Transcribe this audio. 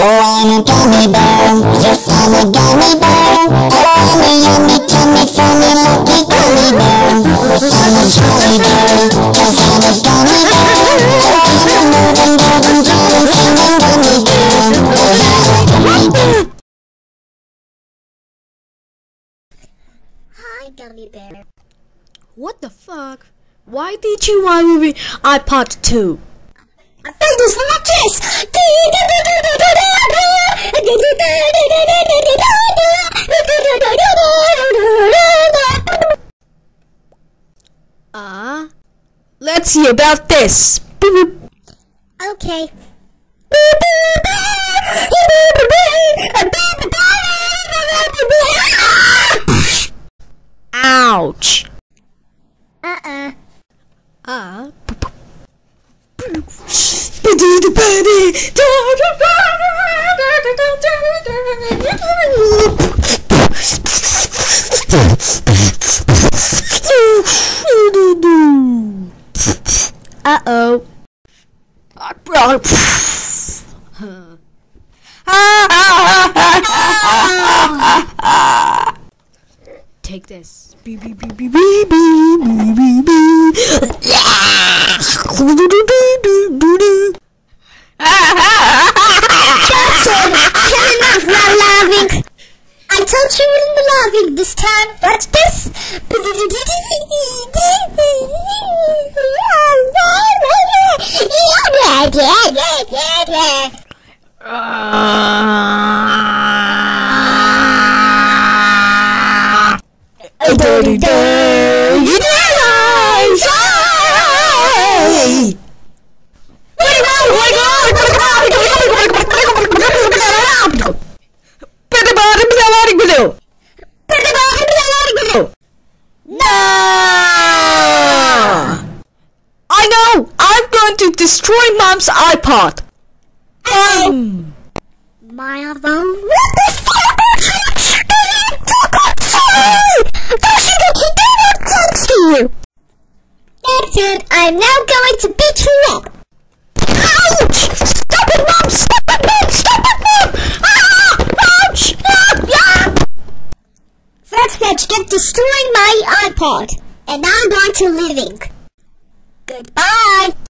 I'm a gummy bear. Yes, I'm a gummy bear. I'm a yummy, tummy, funny, lucky gummy bear. I'm a jolly bear. Yes, I'm a gummy bear. I'm a moving, driving, jolly, singing gummy bear. Oh, yeah, gummy bear. Hi, gummy bear. What the fuck? Why did you want to be Ipodd 2? I think it's like this. Let's see about this. Okay. Ouch. Uh-oh. Take this. Beep, beep, beep, beep, beep, beep, beep, beep, beep. That's it. Enough laughing. I told you you wouldn't be laughing this time. Watch this. Dirty day. No! I know! I'm going to destroy Mom's Ipodd! My phone. What the fuck? That's it. I'm now going to beat you up. Ouch! Stop it, Mom! Stop it, Mom! Stop it, Mom! Ah! Ouch! First, let's get destroying my iPod. And now I'm going to living. Goodbye.